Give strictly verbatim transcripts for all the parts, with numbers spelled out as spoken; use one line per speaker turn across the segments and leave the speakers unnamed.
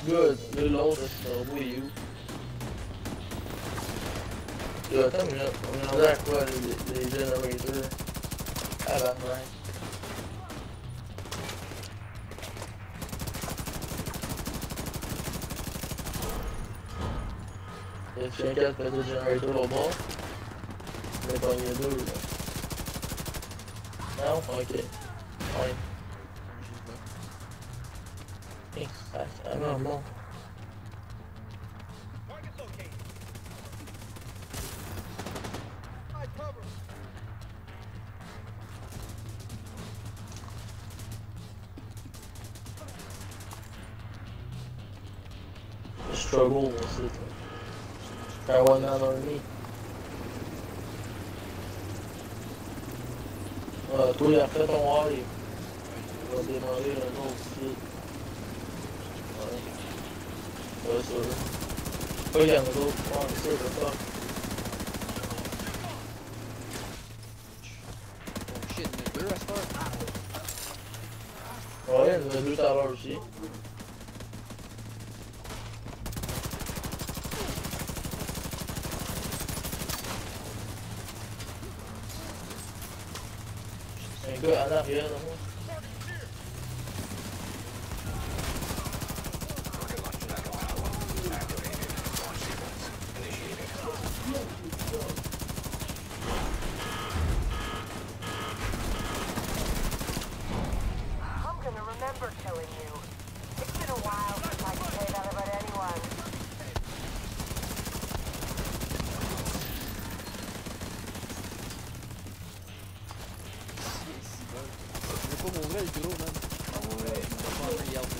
Good. Là, l'autre, c'est un robot, il est où? Là, attends, mais on est rendu à quoi, les, les generators? Ah bah, ouais. Il y a quelqu'un qui a fait le generator au bord? On est pogné deux, là. Non? Ok. Ouais. Hey, ça, ça va, bon. Struggle, c'est un one man army. Ah, toi, il a fait ton high. Il va démarrer un autre site. Ouais. Ouais, sûr. Pas qu'il y en a d'autres. Ouais, c'est ça, c'est ça.
Oh shit, il y en a deux à ce temps.
Ouais, il y en a deux tout à l'heure aussi. Un gars en arrière de moi.
Je vais pas mourir le gros, man. Ah ouais, il va pas en regarder.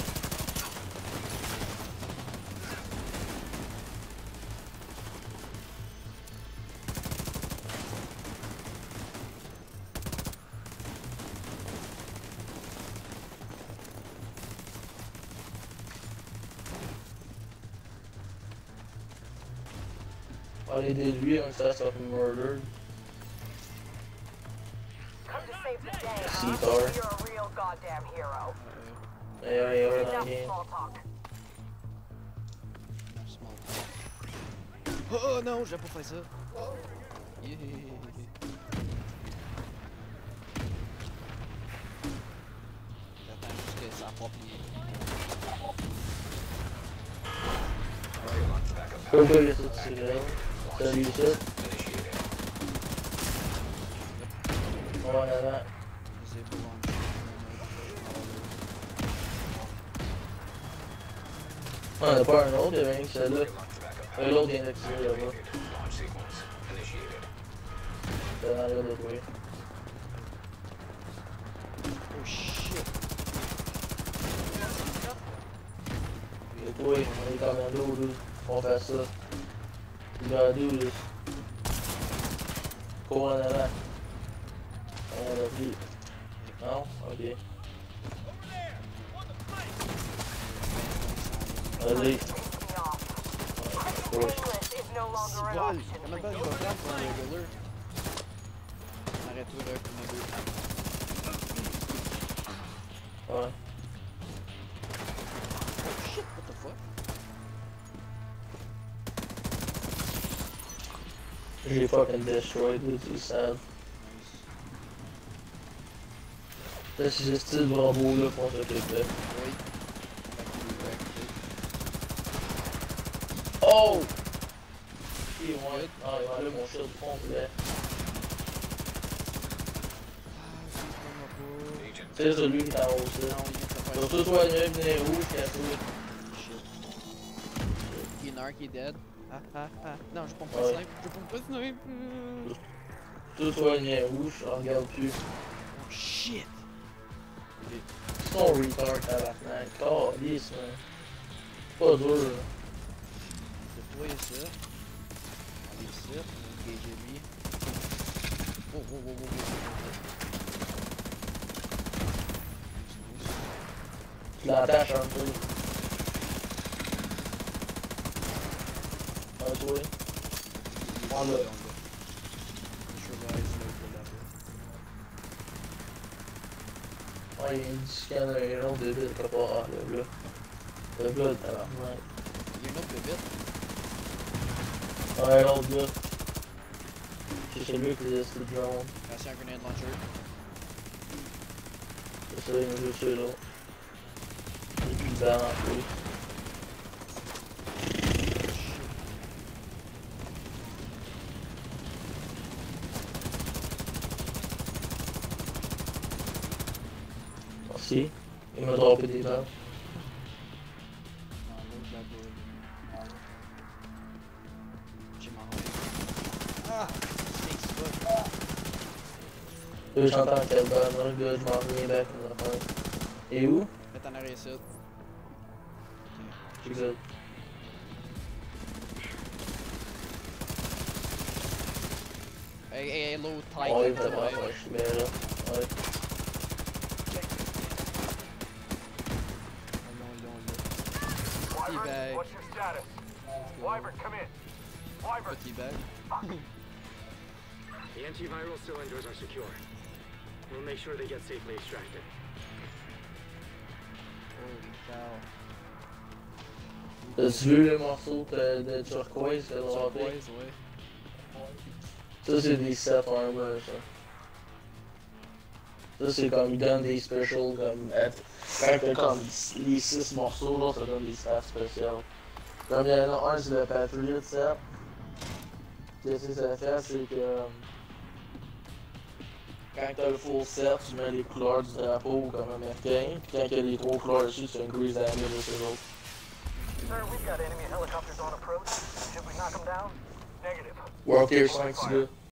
Allez, déduire un stats of murder. Seatar. Et un héros dans le game.
Oh, oh non, j'ai pas fait ça. Yeah. J'attends juste que ça pop les...
Comme quoi, il y a ça de tirer là. Salut, ça. On va en avant.
Je sais pas launcher.
Ah, on a pas un autre, il y avait rien que celle-là. Euh, L'autre vient d'activer là-bas. C'est dans l'arrière de toi.
Oh shit.
Et toi, on est commando, là. On fait ça. You gotta do this. Cours en avant. On a pris. Non? Ok. Vas-y. Ouais,
Si bol! Comment pas je vais prendre pour un regular? Arrête-toi là, comme un deux.
ouais.
Oh shit, what the fuck?
J'ai fucking destroyed, c'est sad. Là, c'est ce style bravo là qu'on s'occupe de.
Oui.
Oh! Ok, ouais. Ah, il m'a enlevé mon shield complet. C'est celui qui est en haut, ça. Donc, tout soit mieux, venez rouge, cassé.
Il y en a un qui est dead. Ah ah ah. Non, je pompe pas
Ouais.
snipe. Je pompe pas snipe.
Tout soit mieux rouge, je regarde plus.
Oh shit.
Son retard, tabarnak. Oh, lisse, man. Pas dur, là.
Déployer ça. Allez ici. Engager lui. Oh oh oh oh oh.
Tu l'attaches un peu. Un toi. Prends le. Ouais, il y a une scanner, un autre débile quelque part, là, là. Le gars, le tabarnak.
Il y a une autre bébête.
Ouais, l'autre gars. C'est celui qui laisse le drone.
Attention, un grenade launcher.
C'est ça, il m'a juste tué là. Et puis il balance, oui. Merci. Il m'a droppé des balles.
Non, l'autre là-bas. J'ai marre. Ah! Snake spot.
Là, j'entends quelle balle. Moi, le gars, je m'en reviens back. Et où?
Mets en arrière ici.
J'ai good.
Hey, hey, l'autre tight.
Ouais, vraiment, ouais, je suis bien là. Ouais.
Teabag.
What's your status? Wyvern, come in. Wyvern.
Pas teabag.
The antiviral cylinders are secure. We'll make sure they get safely extracted.
Holy cow.
T'as-tu vu le morceau de, de turquoise que l'on a fait?
Turquoise, ouais.
Ça, c'est des set armor, ça. Ça, c'est comme, ils donnent des specials, comme, quand t'as comme les six morceaux, là, ça donne des stats spéciales. Comme il y en a un, c'est le Patriot set. Qu'est-ce que ça fait, c'est que... Quand t'as le full set, tu mets les couleurs du drapeau comme américain. Puis quand il y a les trois couleurs dessus, tu increase damage de ces autres.
Sir, we've got enemy helicopters on approach. Should we knock them down? Negative.
World Tier cinq, c'est good.